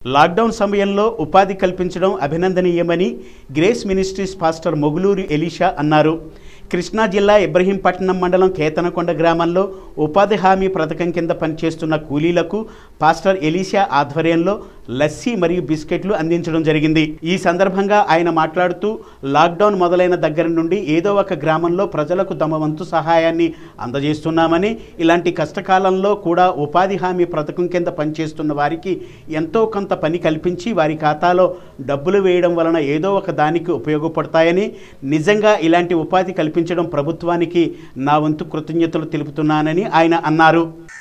Lockdown సమయంలో ఉపాధి కల్పించడం అభినందనీయమని Grace Ministries pastor Moguluri Elisha అన్నారు. కృష్ణా జిల్లా ఇబ్రహీంపట్నం మండలం కేతనకొండ గ్రామంలో ఉపాధి హామీ పథకం కింద పనిచేస్తున్న కూలీలకు పాస్టర్ ఎలీషా ఆధ్వర్యంలో లస్సీ మరియు బిస్కెట్లు అందించడం జరిగింది. ఈ సందర్భంగా ఆయన మాట్లాడుతూ లాక్డౌన్ మొదలైన దగ్గర నుండి ఏదో ఒక గ్రామంలో ప్రజలకు తమ వంతు సహాయాన్ని అందజేస్తున్నామని, ఇలాంటి కష్టకాలంలో కూడా ఉపాధి హామీ పథకం కింద పనిచేస్తున్న వారికి ఎంతో కొంత పని కల్పించి వారి ఖాతాలో డబ్బులు వేయడం వలన ఏదో ఒక దానికి ఉపయోగపడతాయని, నిజంగా ఇలాంటి ఉపాధి కల్పించడం ప్రభుత్వానికి నా వంతు కృతజ్ఞతలు తెలుపుతున్నానని ఆయన అన్నారు.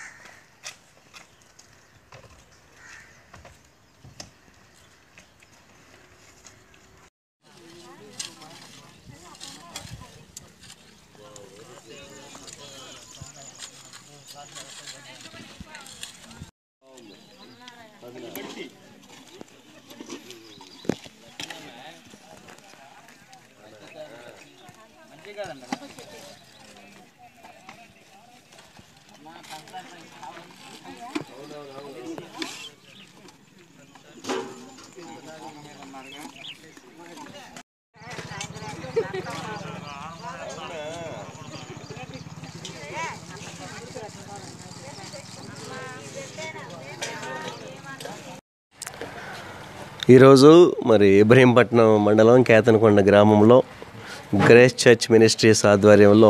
ఈరోజు మరి ఇబ్రహీంపట్నం మండలం కేతనకొండ గ్రామంలో గ్రేస్ చర్చ్ మినిస్ట్రీస్ ఆధ్వర్యంలో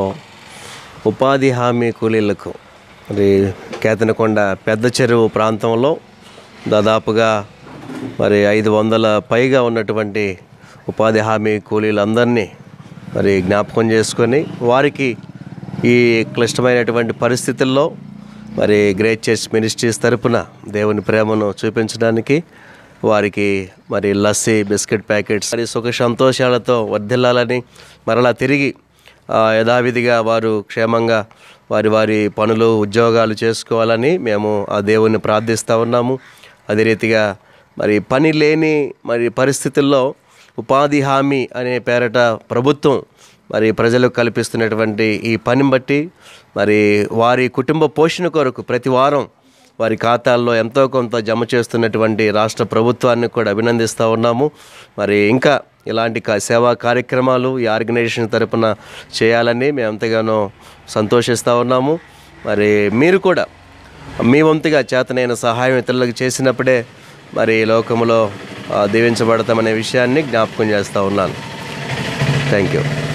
ఉపాధి హామీ కూలీలకు మరి కేతనకొండ పెద్ద చెరువు ప్రాంతంలో దాదాపుగా మరి 500 పైగా ఉన్నటువంటి ఉపాధి హామీ కూలీలందరినీ మరి జ్ఞాపకం చేసుకొని వారికి ఈ క్లిష్టమైనటువంటి పరిస్థితుల్లో మరి గ్రేస్ చర్చ్ మినిస్ట్రీస్ తరపున దేవుని ప్రేమను చూపించడానికి వారికి మరి లస్సీ, బిస్కెట్ ప్యాకెట్స్ మరి సుఖ సంతోషాలతో వర్ధిల్లాలని, మరలా తిరిగి యథావిధిగా వారు క్షేమంగా వారి పనులు, ఉద్యోగాలు చేసుకోవాలని మేము ఆ దేవుణ్ణి ప్రార్థిస్తూ ఉన్నాము. అదే రీతిగా మరి పని లేని మరి పరిస్థితుల్లో ఉపాధి హామీ అనే పేరట ప్రభుత్వం మరి ప్రజలకు కల్పిస్తున్నటువంటి ఈ పనిని బట్టి మరి వారి కుటుంబ పోషణ కొరకు ప్రతి వారం వారి ఖాతాల్లో ఎంతో కొంత జమ చేస్తున్నటువంటి రాష్ట్ర ప్రభుత్వాన్ని కూడా అభినందిస్తూ ఉన్నాము. మరి ఇంకా ఇలాంటి సేవా కార్యక్రమాలు ఈ ఆర్గనైజేషన్ తరపున చేయాలని మేము ఎంతగానో సంతోషిస్తూ ఉన్నాము. మరి మీరు కూడా మీ వంతుగా చేతనైన సహాయం ఇతరులకు చేసినప్పుడే మరి లోకంలో దీవించబడతామనే విషయాన్ని జ్ఞాపకం చేస్తూ ఉన్నాను. Thank you.